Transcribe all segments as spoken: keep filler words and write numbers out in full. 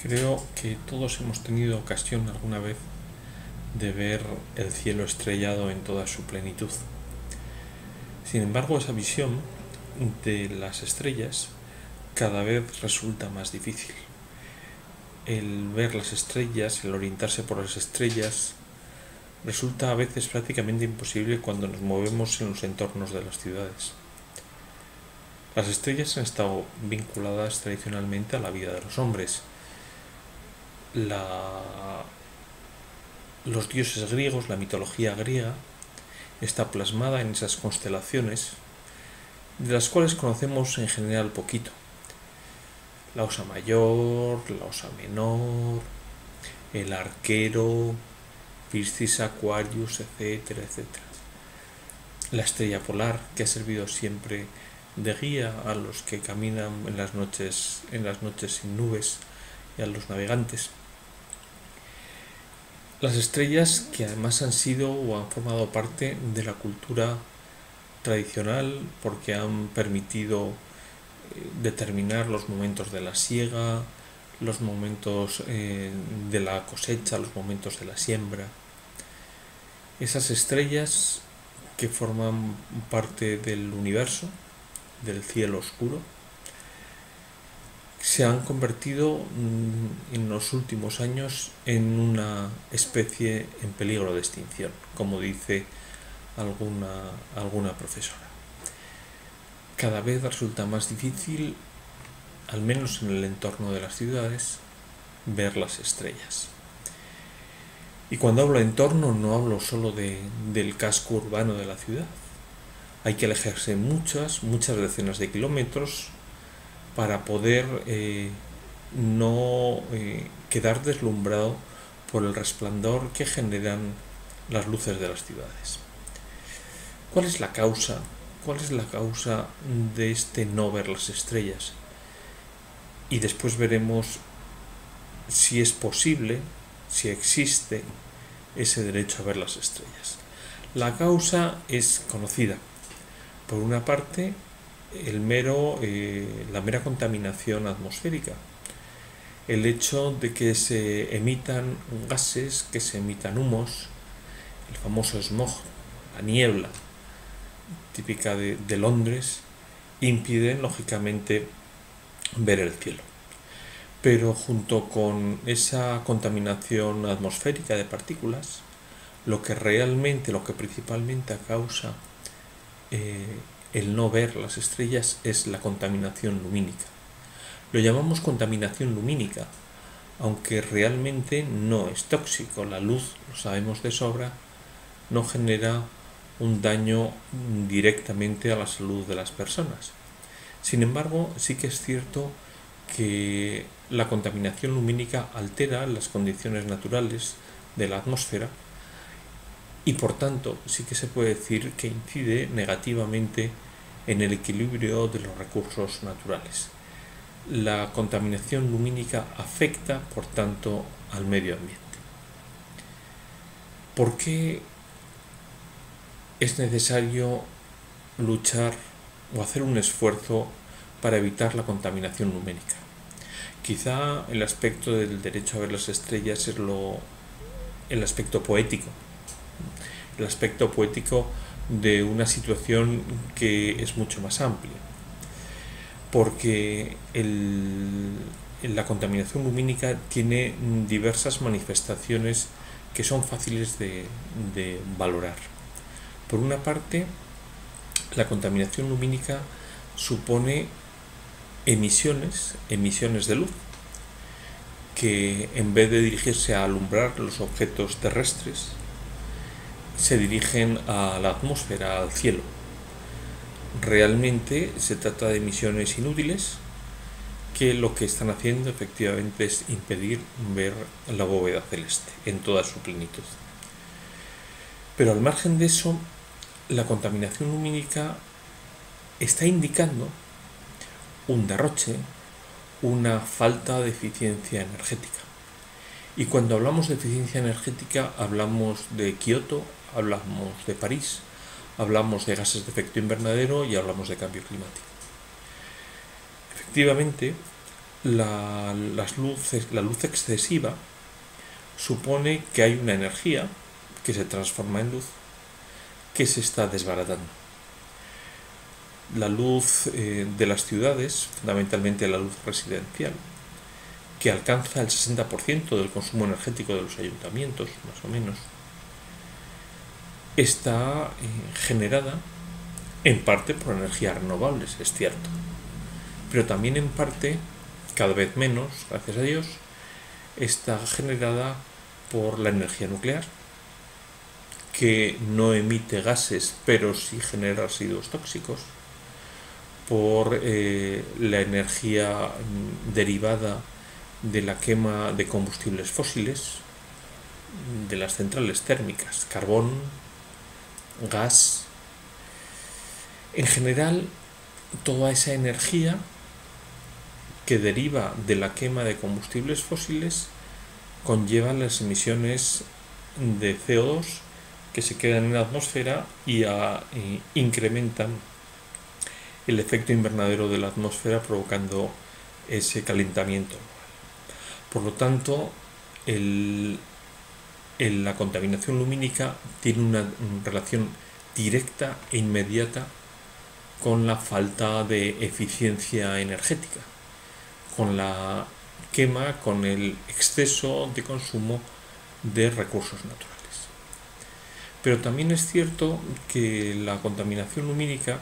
Creo que todos hemos tenido ocasión alguna vez de ver el cielo estrellado en toda su plenitud. Sin embargo, esa visión de las estrellas cada vez resulta más difícil. El ver las estrellas, el orientarse por las estrellas, resulta a veces prácticamente imposible cuando nos movemos en los entornos de las ciudades. Las estrellas han estado vinculadas tradicionalmente a la vida de los hombres. La... Los dioses griegos, la mitología griega, está plasmada en esas constelaciones, de las cuales conocemos en general poquito. La Osa Mayor, la Osa Menor, el Arquero, Piscis, Aquarius, etcétera, etcétera. La estrella polar, que ha servido siempre de guía a los que caminan en las noches, en las noches sin nubes y a los navegantes. Las estrellas que además han sido o han formado parte de la cultura tradicional porque han permitido determinar los momentos de la siega, los momentos eh, de la cosecha, los momentos de la siembra. Esas estrellas que forman parte del universo, del cielo oscuro, se han convertido en los últimos años en una especie en peligro de extinción, como dice alguna, alguna profesora. Cada vez resulta más difícil, al menos en el entorno de las ciudades, ver las estrellas. Y cuando hablo de entorno no hablo solo de, del casco urbano de la ciudad. Hay que alejarse muchas, muchas decenas de kilómetros para poder eh, no eh, quedar deslumbrado por el resplandor que generan las luces de las ciudades. ¿Cuál es la causa? ¿Cuál es la causa de este no ver las estrellas? Y después veremos si es posible, si existe ese derecho a ver las estrellas. La causa es conocida. Por una parte, el mero, eh, la mera contaminación atmosférica, el hecho de que se emitan gases, que se emitan humos, el famoso smog, la niebla típica de, de Londres, impiden lógicamente ver el cielo. Pero junto con esa contaminación atmosférica de partículas, lo que realmente, lo que principalmente causa eh, el no ver las estrellas es la contaminación lumínica. Lo llamamos contaminación lumínica, aunque realmente no es tóxico. La luz, lo sabemos de sobra, no genera un daño directamente a la salud de las personas. Sin embargo, sí que es cierto que la contaminación lumínica altera las condiciones naturales de la atmósfera y por tanto sí que se puede decir que incide negativamente en el equilibrio de los recursos naturales. La contaminación lumínica afecta, por tanto, al medio ambiente. ¿Por qué es necesario luchar o hacer un esfuerzo para evitar la contaminación lumínica? Quizá el aspecto del derecho a ver las estrellas es lo, el aspecto poético, el aspecto poético de una situación que es mucho más amplia, porque el, la contaminación lumínica tiene diversas manifestaciones que son fáciles de, de valorar. Por una parte, la contaminación lumínica supone emisiones, emisiones de luz, que en vez de dirigirse a alumbrar los objetos terrestres, se dirigen a la atmósfera, al cielo. Realmente se trata de emisiones inútiles que lo que están haciendo efectivamente es impedir ver la bóveda celeste en toda su plenitud. Pero al margen de eso, la contaminación lumínica está indicando un derroche, una falta de eficiencia energética. Y cuando hablamos de eficiencia energética hablamos de Kioto, hablamos de París, hablamos de gases de efecto invernadero y hablamos de cambio climático. Efectivamente, La, las luces, la luz excesiva supone que hay una energía que se transforma en luz que se está desbaratando. La luz eh, de las ciudades, fundamentalmente la luz residencial, que alcanza el sesenta por ciento del consumo energético de los ayuntamientos, más o menos, está eh, generada en parte por energías renovables, es cierto, pero también en parte, cada vez menos, gracias a Dios, está generada por la energía nuclear, que no emite gases, pero sí genera residuos tóxicos, por eh, la energía derivada de la quema de combustibles fósiles, de las centrales térmicas, carbón, gas. En general, toda esa energía que deriva de la quema de combustibles fósiles conlleva las emisiones de C O dos que se quedan en la atmósfera y a, e incrementan el efecto invernadero de la atmósfera, provocando ese calentamiento. Por lo tanto, el, el, la contaminación lumínica tiene una relación directa e inmediata con la falta de eficiencia energética, con la quema, con el exceso de consumo de recursos naturales. Pero también es cierto que la contaminación lumínica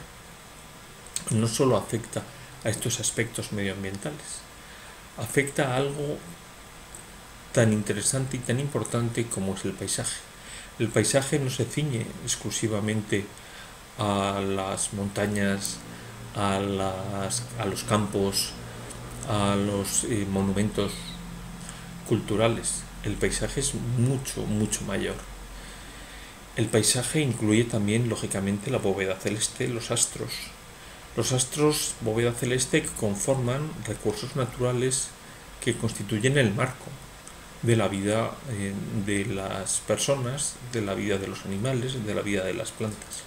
no solo afecta a estos aspectos medioambientales, afecta a algo tan interesante y tan importante como es el paisaje. El paisaje no se ciñe exclusivamente a las montañas, a, las, a los campos, a los eh, monumentos culturales. El paisaje es mucho, mucho mayor. El paisaje incluye también, lógicamente, la bóveda celeste, los astros. Los astros, bóveda celeste, que conforman recursos naturales que constituyen el marco de la vida eh, de las personas, de la vida de los animales, de la vida de las plantas.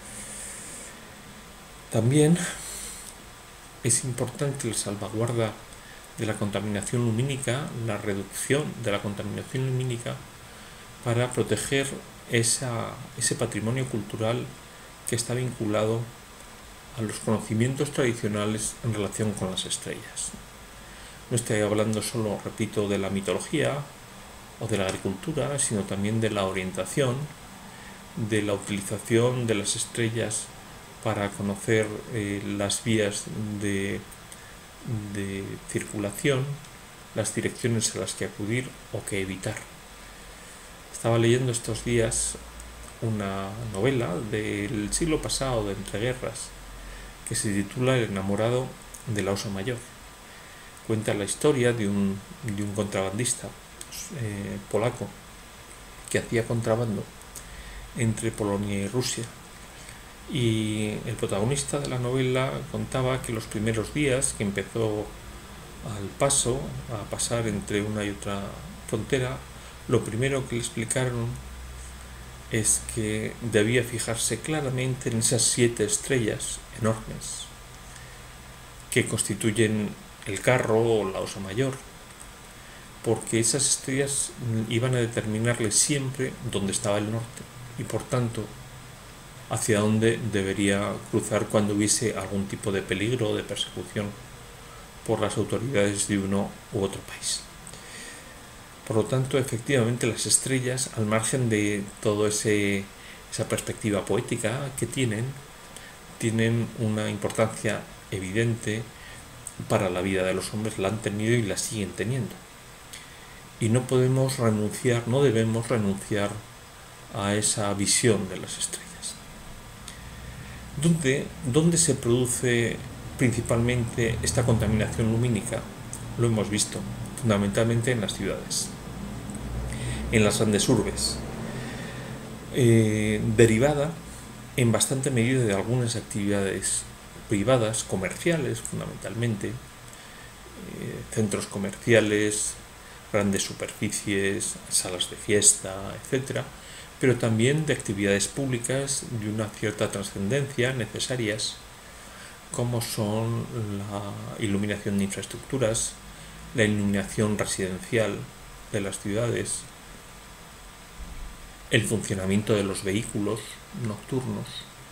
También es importante la salvaguarda de la contaminación lumínica, la reducción de la contaminación lumínica, para proteger esa, ese patrimonio cultural que está vinculado a los conocimientos tradicionales en relación con las estrellas. No estoy hablando solo, repito, de la mitología o de la agricultura, sino también de la orientación, de la utilización de las estrellas para conocer eh, las vías de, de circulación, las direcciones a las que acudir o que evitar. Estaba leyendo estos días una novela del siglo pasado, de entreguerras, que se titula El enamorado de la Osa Mayor. Cuenta la historia de un, de un contrabandista eh, polaco que hacía contrabando entre Polonia y Rusia. Y el protagonista de la novela contaba que los primeros días que empezó al paso, a pasar entre una y otra frontera, lo primero que le explicaron es que debía fijarse claramente en esas siete estrellas enormes que constituyen el carro o la Osa Mayor, porque esas estrellas iban a determinarle siempre dónde estaba el norte y por tanto hacia dónde debería cruzar cuando hubiese algún tipo de peligro o de persecución por las autoridades de uno u otro país. Por lo tanto, efectivamente, las estrellas, al margen de toda esa perspectiva poética que tienen, tienen una importancia evidente para la vida de los hombres, la han tenido y la siguen teniendo. Y no podemos renunciar, no debemos renunciar a esa visión de las estrellas. ¿Dónde, dónde se produce principalmente esta contaminación lumínica? Lo hemos visto, fundamentalmente en las ciudades, en las grandes urbes, eh, derivada en bastante medida de algunas actividades privadas, comerciales fundamentalmente, eh, centros comerciales, grandes superficies, salas de fiesta, etcétera, pero también de actividades públicas de una cierta trascendencia necesarias, como son la iluminación de infraestructuras, la iluminación residencial de las ciudades, el funcionamiento de los vehículos nocturnos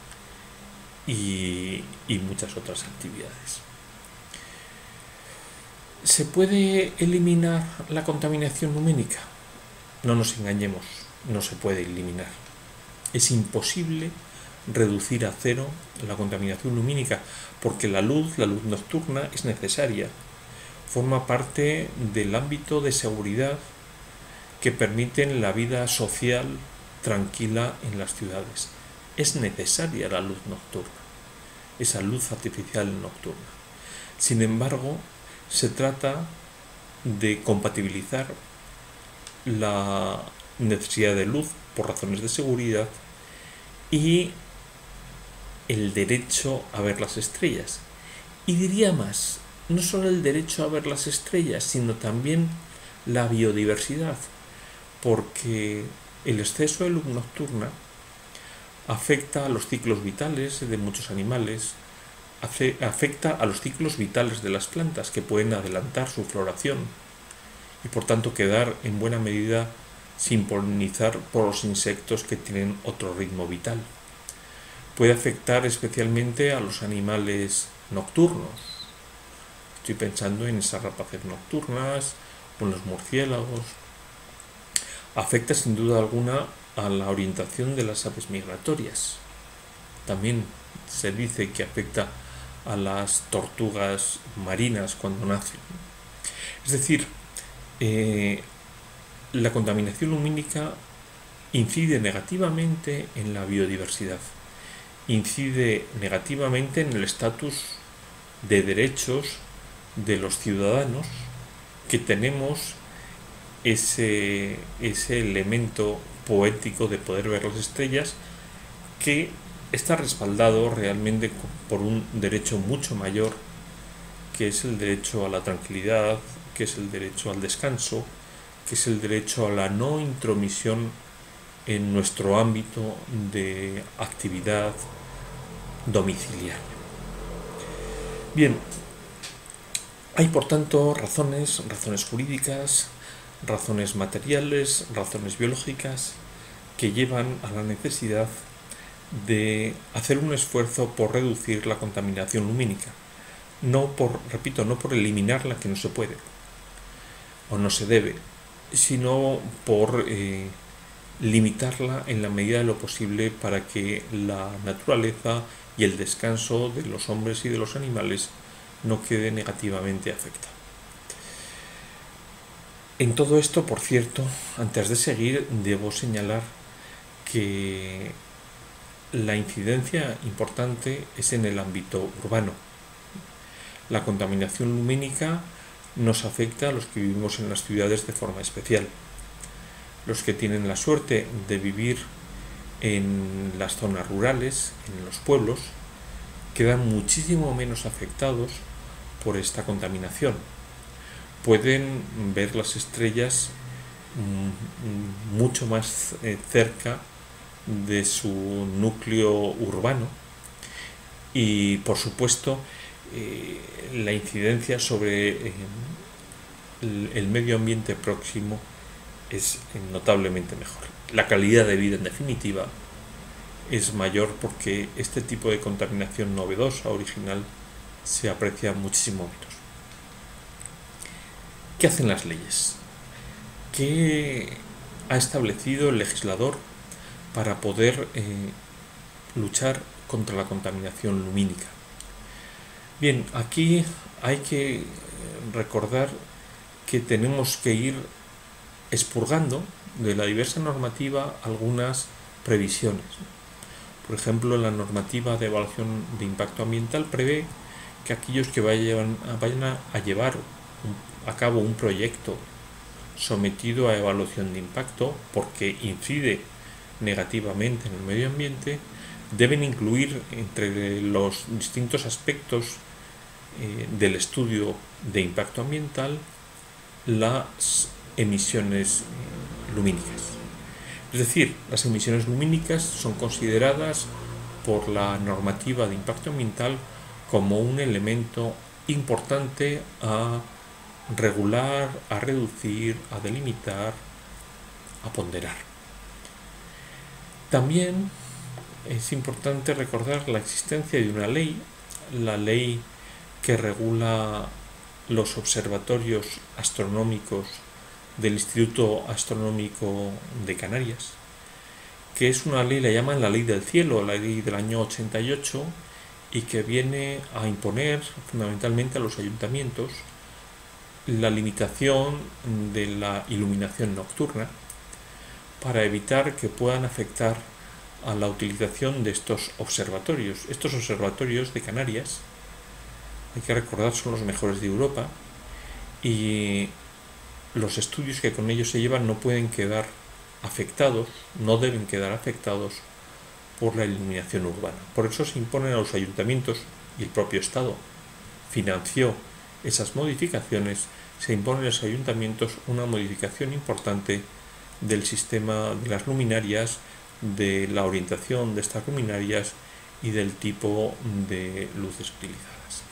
y, y muchas otras actividades. ¿Se puede eliminar la contaminación lumínica? No nos engañemos, no se puede eliminar. Es imposible reducir a cero la contaminación lumínica porque la luz, la luz nocturna, es necesaria. Forma parte del ámbito de seguridad que permiten la vida social tranquila en las ciudades. Es necesaria la luz nocturna, esa luz artificial nocturna. Sin embargo, se trata de compatibilizar la necesidad de luz por razones de seguridad y el derecho a ver las estrellas. Y diría más, no solo el derecho a ver las estrellas, sino también la biodiversidad, porque el exceso de luz nocturna afecta a los ciclos vitales de muchos animales, afecta a los ciclos vitales de las plantas que pueden adelantar su floración y por tanto quedar en buena medida sin polinizar por los insectos que tienen otro ritmo vital. Puede afectar especialmente a los animales nocturnos. Estoy pensando en esas rapaces nocturnas o en los murciélagos. Afecta sin duda alguna a la orientación de las aves migratorias. También se dice que afecta a las tortugas marinas cuando nacen. Es decir, eh, la contaminación lumínica incide negativamente en la biodiversidad, incide negativamente en el estatus de derechos de los ciudadanos que tenemos ese, ese elemento poético de poder ver las estrellas que está respaldado realmente por un derecho mucho mayor, que es el derecho a la tranquilidad, que es el derecho al descanso, que es el derecho a la no intromisión en nuestro ámbito de actividad domiciliaria. Bien, hay por tanto razones, razones jurídicas, razones materiales, razones biológicas que llevan a la necesidad de hacer un esfuerzo por reducir la contaminación lumínica, no por, repito, no por eliminarla, que no se puede o no se debe, sino por eh, limitarla en la medida de lo posible para que la naturaleza y el descanso de los hombres y de los animales no quede negativamente afectado. En todo esto, por cierto, antes de seguir, debo señalar que la incidencia importante es en el ámbito urbano. La contaminación lumínica nos afecta a los que vivimos en las ciudades de forma especial. Los que tienen la suerte de vivir en las zonas rurales, en los pueblos, quedan muchísimo menos afectados por esta contaminación. Pueden ver las estrellas mucho más cerca de su núcleo urbano y, por supuesto, eh, la incidencia sobre eh, el, el medio ambiente próximo es notablemente mejor. La calidad de vida, en definitiva, es mayor porque este tipo de contaminación novedosa, original, se aprecia muchísimo menos. ¿Qué hacen las leyes? ¿Qué ha establecido el legislador para poder eh, luchar contra la contaminación lumínica? Bien, aquí hay que recordar que tenemos que ir expurgando de la diversa normativa algunas previsiones. Por ejemplo, la normativa de evaluación de impacto ambiental prevé que aquellos que vayan, vayan a llevar un, a cabo un proyecto sometido a evaluación de impacto porque incide negativamente en el medio ambiente, deben incluir entre los distintos aspectos eh, del estudio de impacto ambiental las emisiones lumínicas. Es decir, las emisiones lumínicas son consideradas por la normativa de impacto ambiental como un elemento importante a regular, a reducir, a delimitar, a ponderar. También es importante recordar la existencia de una ley, la ley que regula los observatorios astronómicos del Instituto Astronómico de Canarias, que es una ley, la llaman la ley del cielo, la ley del año ochenta y ocho, y que viene a imponer fundamentalmente a los ayuntamientos la limitación de la iluminación nocturna para evitar que puedan afectar a la utilización de estos observatorios. Estos observatorios de Canarias, hay que recordar, son los mejores de Europa, y los estudios que con ellos se llevan no pueden quedar afectados, no deben quedar afectados por la iluminación urbana. Por eso se imponen a los ayuntamientos, y el propio Estado financió esas modificaciones, se impone a los ayuntamientos una modificación importante del sistema de las luminarias, de la orientación de estas luminarias y del tipo de luces utilizadas.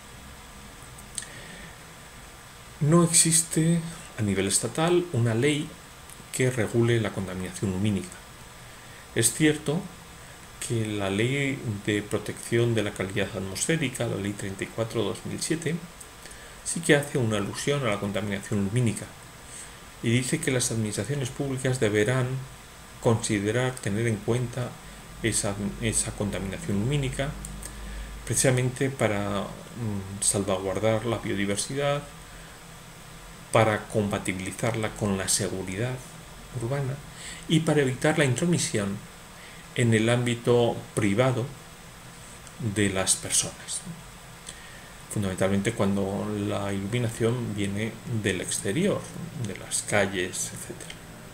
No existe a nivel estatal una ley que regule la contaminación lumínica. Es cierto que la Ley de Protección de la Calidad Atmosférica, la Ley treinta y cuatro barra dos mil siete, sí que hace una alusión a la contaminación lumínica y dice que las administraciones públicas deberán considerar, tener en cuenta esa, esa contaminación lumínica precisamente para mm, salvaguardar la biodiversidad, para compatibilizarla con la seguridad urbana y para evitar la intromisión en el ámbito privado de las personas, fundamentalmente cuando la iluminación viene del exterior, de las calles, etcétera.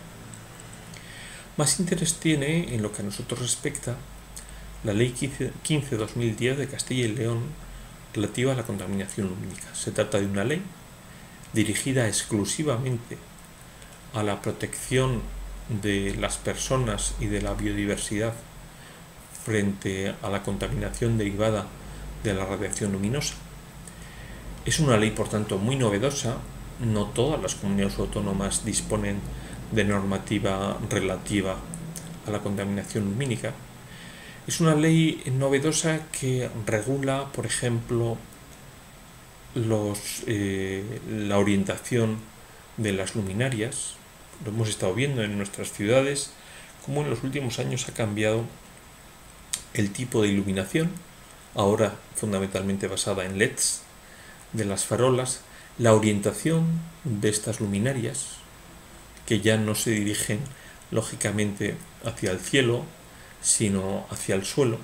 Más interés tiene, en lo que a nosotros respecta, la Ley quince barra dos mil diez de Castilla y León relativa a la contaminación lumínica. Se trata de una ley dirigida exclusivamente a la protección de las personas y de la biodiversidad frente a la contaminación derivada de la radiación luminosa. Es una ley, por tanto, muy novedosa. No todas las comunidades autónomas disponen de normativa relativa a la contaminación lumínica. Es una ley novedosa que regula, por ejemplo, los, eh, la orientación de las luminarias. Lo hemos estado viendo en nuestras ciudades, cómo en los últimos años ha cambiado el tipo de iluminación, ahora fundamentalmente basada en L E Ds, de las farolas, la orientación de estas luminarias, que ya no se dirigen lógicamente hacia el cielo, sino hacia el suelo.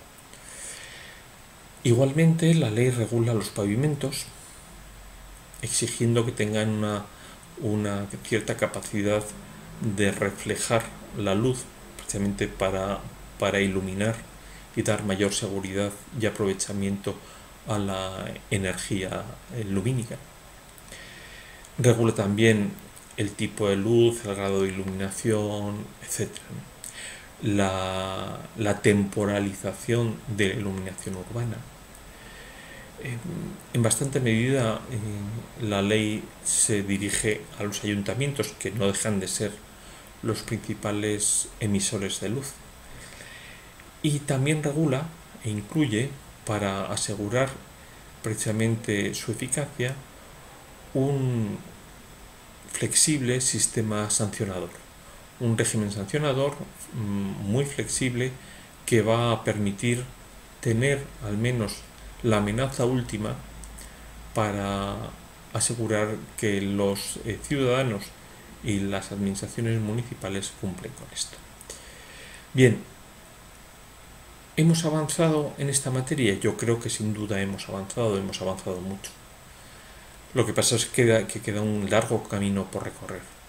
Igualmente, la ley regula los pavimentos, exigiendo que tengan una, una cierta capacidad de reflejar la luz, precisamente para, para iluminar y dar mayor seguridad y aprovechamiento a la energía lumínica. Regula también el tipo de luz, el grado de iluminación, etcétera. La, la temporalización de la iluminación urbana. Eh, en bastante medida eh, la ley se dirige a los ayuntamientos, que no dejan de ser los principales emisores de luz. Y también regula e incluye, para asegurar precisamente su eficacia, un flexible sistema sancionador, un régimen sancionador muy flexible que va a permitir tener al menos la amenaza última para asegurar que los eh, ciudadanos y las administraciones municipales cumplen con esto. Bien, ¿hemos avanzado en esta materia? Yo creo que sin duda hemos avanzado, hemos avanzado mucho. Lo que pasa es que queda, que queda un largo camino por recorrer.